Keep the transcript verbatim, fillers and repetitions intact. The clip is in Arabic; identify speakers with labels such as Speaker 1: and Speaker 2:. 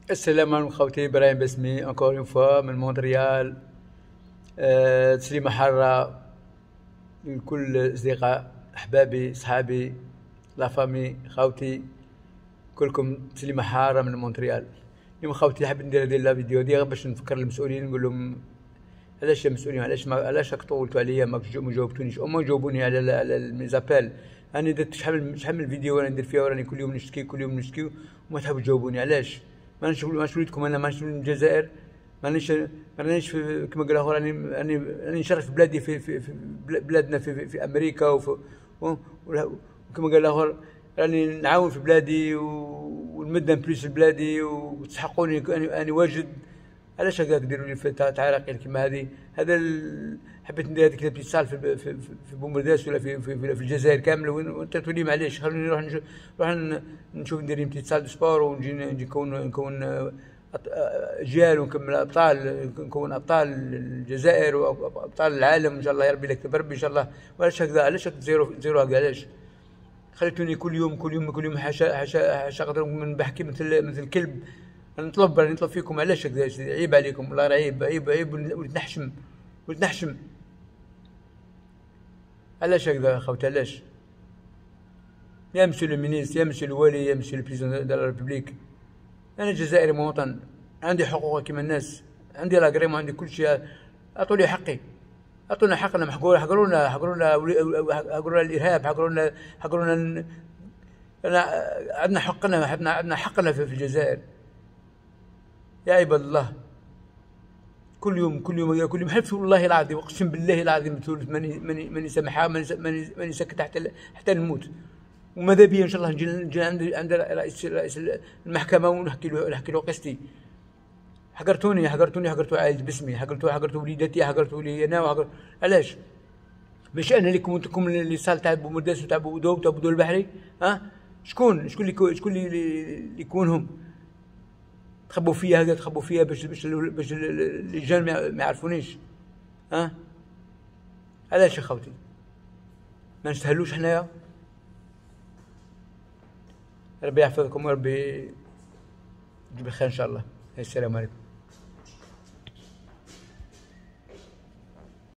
Speaker 1: السلام عليكم خوتي، ابراهيم بسمي انكور اون فوا من مونتريال. أه تسليمة حارة لكل الاصدقاء احبابي صحابي لا فامي خوتي كلكم. تسليمة حارة من مونتريال. اليوم خوتي حاب ندير هذه لا فيديو دي باش نفكر المسؤولين نقول لهم علاش يا مسؤولين، علاش ما علاش راك طولتوا عليا ما جاوبتونيش، او ما جاوبوني على على الميزابيل. انا درت شحال شحال من فيديو وانا ندير فيها وراني كل يوم نشتكي كل يوم نشتكي وما تحبوا تجاوبوني. علاش ما نشوف ما وليتكم؟ انا مانيش من الجزائر، مانيش مانيش في كما قال اخر، راني راني راني نشرف بلادي في, في, في بلادنا في, في, في امريكا وفي وكما قال الاخر راني نعاون في بلادي ونمد بليس لبلادي وتسحقوني اني واجد. علاش هكاك ديروا لي في تعارقين كيما هذه؟ هذا حبيت ندير هذيك الاتصال في في في بومبرداس ولا في في, في الجزائر كامله، وانت تقول لي معليش خلوني نروح نشوف نروح نشوف ندير اتصال دو سبور ونجي نجي نكون نكون اجيال ونكمل ابطال، نكون ابطال الجزائر وابطال العالم ان شاء الله. يا ربي لك بربي ان شاء الله. وعلاش هكذا؟ علاش زيرو زيرو هكذا؟ علاش خليتوني كل يوم كل يوم كل يوم حاشا حاشا حاشا قدر من بحكي مثل مثل كلب؟ نطلب نطلب فيكم علاش هكذا؟ عيب عليكم والله، عيب عيب عيب. وليت نحشم وليت نحشم. علاش هكذا خوتي؟ علاش؟ يا مسيو لو مينيستر، يا مسيو الوالي، يا مسيو البريزيدون دو لا ريبوبليك، انا جزائري مواطن، عندي حقوق كيما الناس، عندي لاكريم وعندي كل شيء. اعطوني حقي، اعطونا حقنا. حقرونا حقرونا حقرونا حقرونا الارهاب، حقرونا حقرونا أنا عندنا حقنا، عندنا عندنا حقنا في الجزائر. يا عباد الله، كل يوم كل يوم كل يوم حلف والله العظيم اقسم بالله العظيم ماني ماني ماني سامحها، ماني ماني ساكت حتى حتى نموت. وماذا بيا ان شاء الله نجي نجي عند عند رئيس رئيس المحكمه ونحكي له نحكي له قصتي. حقرتوني حقرتوني حقرتوا عائلتي باسمي، حقرتوا حقرتوا وليداتي، حقرتوا لي انا وحقر... علاش؟ باش انا اللي كنتكم اللي صال تاع بومرداس وتاع بودو وتاع بودو البحري؟ ها شكون شكون اللي شكون اللي يكونهم تخبوا فيا هكذا؟ تخبوا فيا باش باش باش الرجال ما يعرفونيش؟ ها علاش يا خوتي؟ ما نستاهلوش حنايا؟ ربي يحفظكم وربي يجيب الخير ان شاء الله. السلام عليكم.